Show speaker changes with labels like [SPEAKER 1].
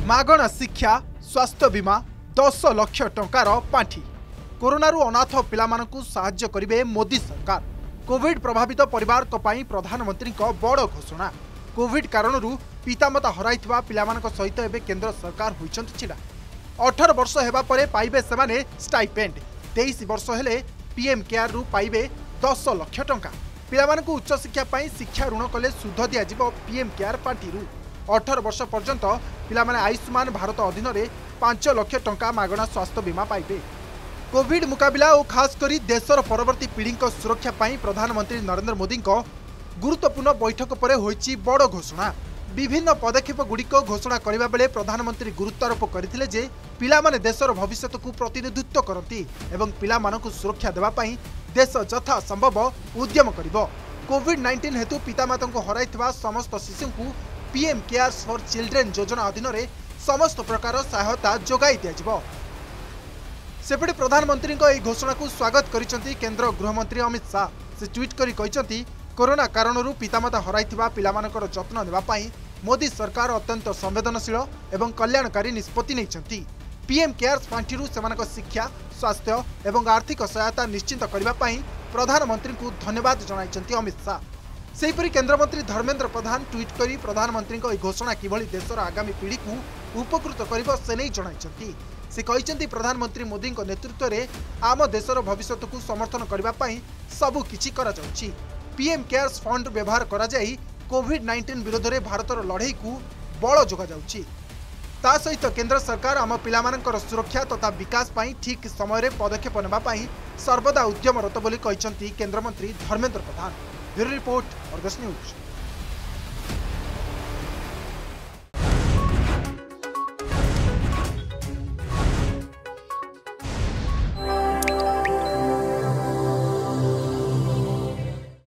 [SPEAKER 1] मागणा शिक्षा स्वास्थ्य बीमा 10 लाख टंकार पांठी कोरोनारू अनाथ पिलामानकु साहाय्य करिवे मोदी सरकार। कोविड प्रभावित परिवार प्रधानमंत्री बड़ घोषणा। कोविड कारणरू पितामाता हराइथिबा पिलामानक सहित एबे केंद्र सरकार होइचंती छिड़ा। 18 वर्ष हेबा परे पाइबे सेमाने स्टाइपेंड। 23 वर्ष हेले पीएम केयर रु पाइबे 10 लाख टंका। पिलामानकु उच्च शिक्षा पई शिक्षा ऋण कले सुध दिया जिवो पीएम केयर पार्टी। 18 वर्ष पर्यंत पिलामाने आयुष्मान भारत अधीन रे 5 लाख टंका मागणा स्वास्थ्य बीमा पाइबे। कोविड मुकाबिला और खास करी देशर परवर्ती पीढ़ी सुरक्षा पई प्रधानमंत्री नरेंद्र मोदी गुरुत्वपूर्ण बैठक पर होइची बड़ घोषणा। विभिन्न पदक्षेप गुड़िक घोषणा करने बेले प्रधानमंत्री गुरुत्वारोप करथिले जे पिलामाने देशर भविष्यत को प्रतिनिधित्व करती एवं पिलामानकु सुरक्षा देवा पई देश यथा संभव उद्यम करिवो। कोविड-19 हेतु पितामाता को हराइथिबा समस्त शिशु पीएम केयर्स फॉर चिल्ड्रेन योजना अधीन रे समस्त प्रकार सहायता जोगाई दिया। सेपटे प्रधानमंत्री को घोषणा को स्वागत करिसेंती केंद्र गृहमंत्री अमित शाह। से ट्वीट करी कहिसेंती कोरोना कारणरू पितामाता हराइथिबा पिलामानकर जत्न नेबा पई मोदी सरकार अत्यंत संवेदनशील एवं कल्याणकारी निष्पत्ति नैछंती। पीएम केयर्स पांठिरू सेमानक शिक्षा स्वास्थ्य एवं आर्थिक सहायता निश्चित करबा पई प्रधानमंत्री को धन्यवाद जणाइछंती अमित शाह। सेहीपरि केंद्रमंत्री धर्मेंद्र प्रधान ट्वीट करी प्रधानमंत्री को घोषणा किभली देशर आगामी पीढ़ी को उपकृत करिवो से नै जणाइछंती। से कहिसेंती प्रधानमंत्री मोदी नेतृत्व में आम देशर भविष्यत को समर्थन करबा पई सबु किछि करा जाउछि। पीएम केयर्स फंड व्यवहार करा जाई कोविड-19 विरोध में भारतर लड़ाई को बल जोगा जाउछि। ता सहित केंद्र सरकार आम पिलामानकर सुरक्षा तथा विकास पई ठीक समय पदक्षेप नेबा पई सर्वदा उद्यमरत बोली कहिसेंती केंद्रमंत्री Dharmendra Pradhan. Bureau report Argus news.